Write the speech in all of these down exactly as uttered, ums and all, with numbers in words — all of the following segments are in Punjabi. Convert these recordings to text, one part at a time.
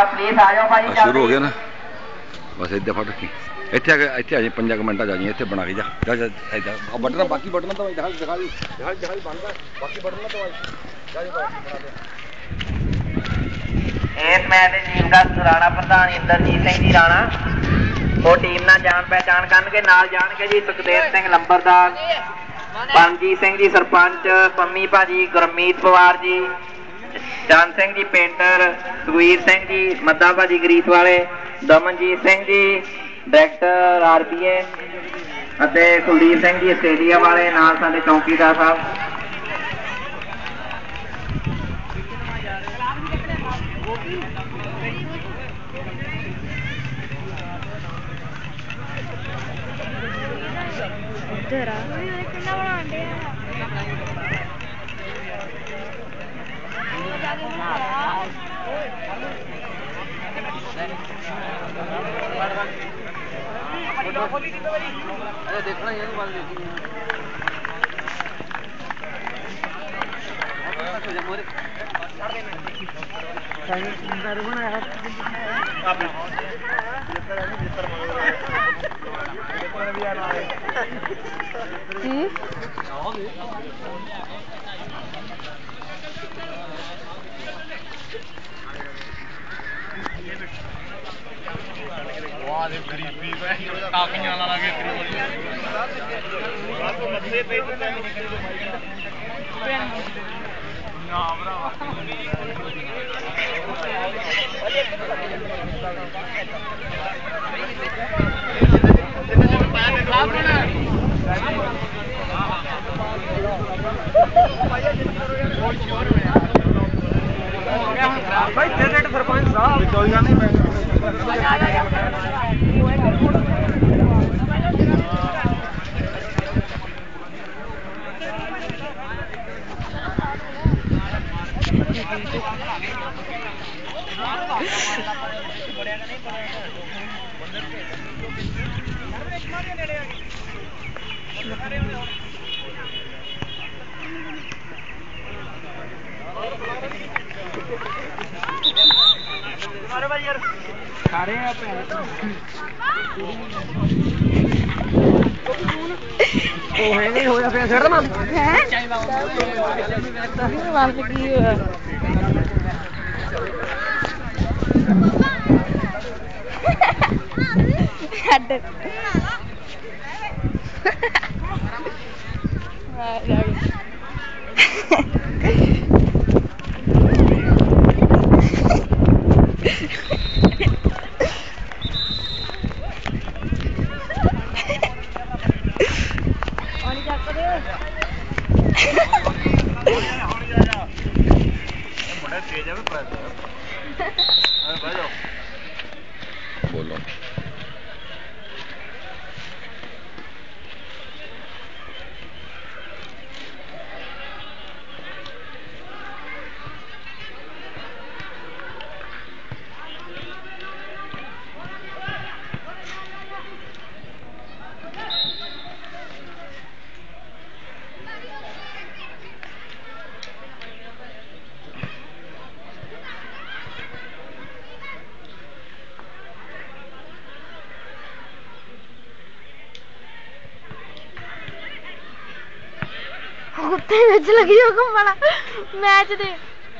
प्लीज आ जाओ भाई शुरू हो गया ना बस इधर फट की ਇੱਥੇ ਆ ਕੇ ਇੱਥੇ ਆ ਜੀ ਪੰਜਾਂ ਮਿੰਟਾਂ ਜਾ ਜੀ ਇੱਥੇ ਬਣਾ ਕੇ ਜਾ ਜਾ ਜਾ ਆ ਬਟਨ ਬਾਕੀ ਬਟਨ ਤਾਂ ਦਿਖਾ ਦਿਖਾ ਦਿਖਾ ਦਿਖਾ ਬਣਦਾ ਬਾਕੀ ਬਟਨ ਤਾਂ ਜਾ ਜਾ ਬਣਾ ਦੇ ਇਸ ਮੈਚ ਦੇ ਟੀਮ ਦਾ ਰਾਣਾ ਪ੍ਰਧਾਨ ਇੰਦਰਜੀਤ ਸਿੰਘ ਜੀ ਰਾਣਾ ਉਹ ਟੀਮ ਨਾਲ ਜਾਣ ਪਹਿਚਾਣ ਕਰਨਗੇ ਨਾਲ ਜਾਣਗੇ ਜੀ ਸੁਖਦੇਵ ਸਿੰਘ ਲੰਬਰਦਾਰ ਪਰਮਜੀਤ ਸਿੰਘ ਜੀ ਸਰਪੰਚ ਪੰਮੀ ਭਾਜੀ ਗੁਰਮੀਤ ਪਵਾਰ ਜੀ ਚੰਦ ਸਿੰਘ ਜੀ ਪੇਂਟਰ ਸੁਖਵੀਰ ਸਿੰਘ ਜੀ ਮੱਦਾ ਭਾਜੀ ਗਰੀਸ ਵਾਲੇ Damanjit Singh ji director R P ਏ ਅਤੇ ਕੁਲਦੀਪ ਸਿੰਘ ਜੀ ਸਟੇਡੀਅਮ ਵਾਲੇ ਨਾਲ ਸਾਡੇ ਚੌਂਕੀਦਾਰ ਸਾਹਿਬ देखना ये बात देखी गरीबी टाकियां लगे ना भरावा भाई सरपंच साहब कोई गल नहीं सारे नहीं होया फिर छड़ देना है वाल की हट बोलो कुत्ते विच लगी हो घूमना मैच दे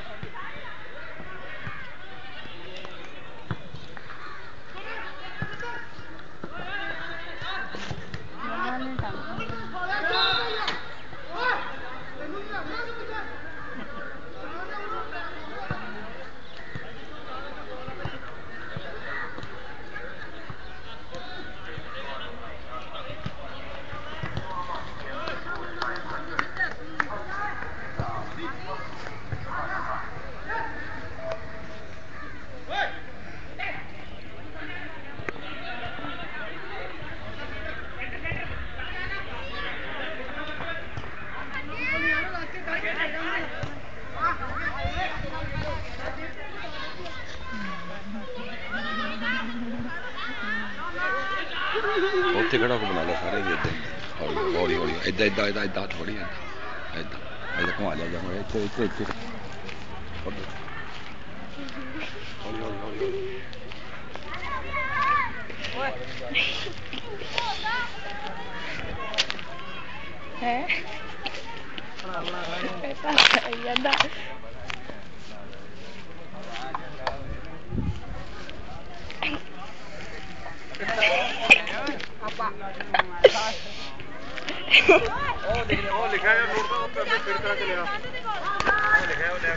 ਉੱਥੇ ਖੜਾ ਕੋ ਬਣਾ ਲਿਆ ਸਾਰੇ ਇੱਦਾਂ ਹੌਲੀ ਹੌਲੀ ਇੱਦਾਂ ਇੱਦਾਂ ਇੱਦਾਂ ਇੱਦਾਂ ਥੋੜੀ ਇੱਦਾਂ ਇੱਦਾਂ ਇੱਦਾਂ ਘੁਮਾ ਲਿਆ ਜਾ ਇੱਥੇ ਇੱਥੇ ਇੱਥੇ ਹੌਲੀ ਹੌਲੀ ਹੌਲੀ ਹੈ ਯਾਦਾ ਉਹ ਲਿਖਿਆ ਉਹ ਲਿਖਿਆ ਨੋਟ ਤਾਂ ਉੱਤੇ ਫਿਰ ਕਰਾ ਕੇ ਲਿਆ ਉਹ ਲਿਖਿਆ ਉਹ ਲਿਆ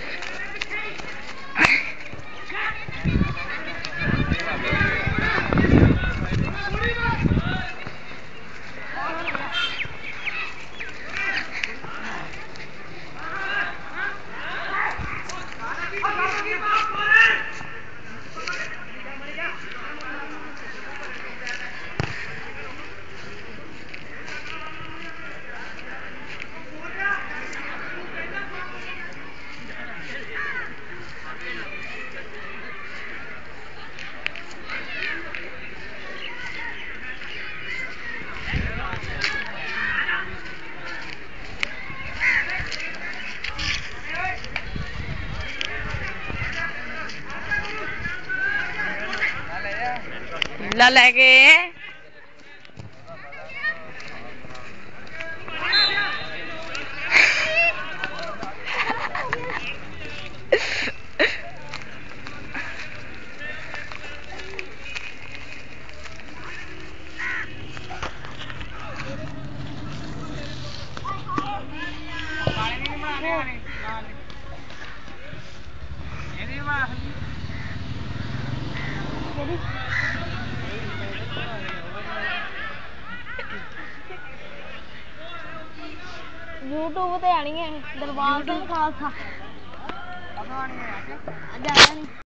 ਲਾ ਲੈ ਕੇ YouTube ਤੇ ਆਣੀ ਹੈ ਦਰਬਾਰ ਸਿੰਘ ਖਾਲਸਾ। ਅੱਜ ਆਇਆ ਨਹੀਂ।